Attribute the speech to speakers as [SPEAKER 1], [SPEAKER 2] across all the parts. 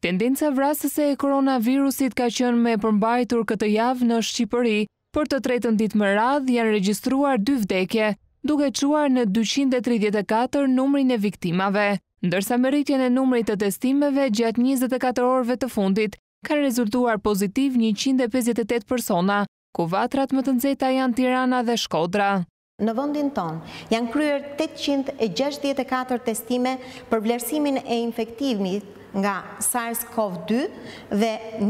[SPEAKER 1] Tendenca vrasëse e koronavirusit ka qenë me përmbajtur këtë javë në Shqipëri. Për të tretën ditë më radh janë regjistruar 2 vdekje, duke çuar në 234 numrin e viktimave, ndërsa me rritjen e numrit të testimeve gjatë 24 orëve të fundit kanë rezultuar pozitiv 158 persona, ku vatrat më të nxehta janë Tirana dhe Shkodra.
[SPEAKER 2] Në vendin tonë janë kryer 864 testime për vlerësimin e infektimit nga SARS-CoV-2 dhe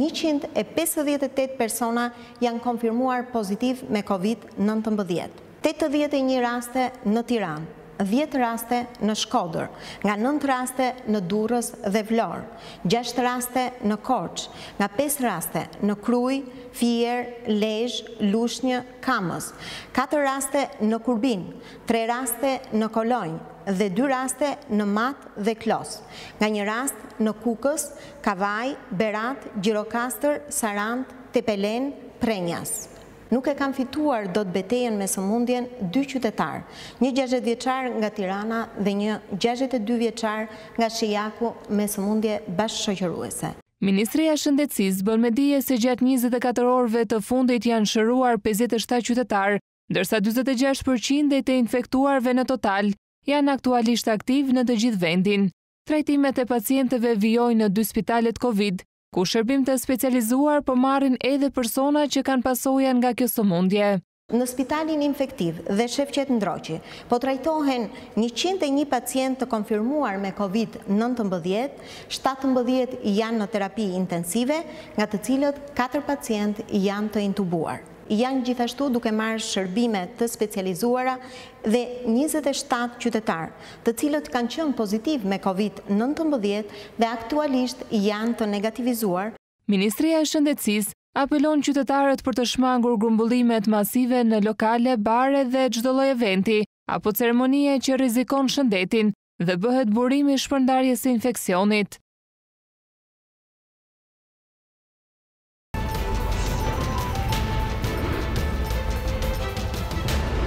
[SPEAKER 2] 158 persona janë konfirmuar pozitiv me COVID-19. 81 raste në Tiranë, 10 raste në Shkodër, nga 9 raste në Durrës dhe Vlorë, 6 raste në Korçë, nga 5 raste në Krujë, Fier, Lezhë, Lushnjë, Kamës, 4 raste në Kurbin, 3 raste në Kolonjë dhe 2 raste në Matë dhe Klos, nga 1 rast në Kukës, Kavaj, Berat, Gjirokastër, Sarandë, Tepelen, Prenjas. Nuk e kanë fituar dot betejën me sëmundjen 2 qytetarë, një 60 vjeçar nga Tirana dhe një 62 vjeçar nga Shijaku me sëmundje bashkëshoqëruese.
[SPEAKER 1] Ministria e Shëndetësisë bën me dije se gjatë 24 orëve të fundit janë shëruar 57 qytetarë, ndërsa 46% të infektuarve në total janë aktualisht aktiv në të gjithë vendin. Trajtimet e pacientëve vijojnë në 2 spitalet Covid, ku shërbim të specializuar po marrin edhe persona që kanë pasoja nga kjo sëmundje.
[SPEAKER 2] Në spitalin infektiv dhe Shefqet Ndroqi po trajtohen 101 pacient të konfirmuar me COVID-19, 17 janë në terapi intensive, nga të cilët 4 pacient janë të intubuar. Janë gjithashtu duke marrë shërbime të specializuara dhe 27 qytetarë, të cilët kanë qenë pozitiv me COVID-19 dhe aktualisht janë të negativizuar.
[SPEAKER 1] Ministria e Shëndetësisë apelon qytetarët për të shmangur grumbullimet masive në lokale, bare dhe çdo lloj eventi apo ceremonie që rrezikon shëndetin dhe bëhet burimi i shpërndarjes së infeksionit.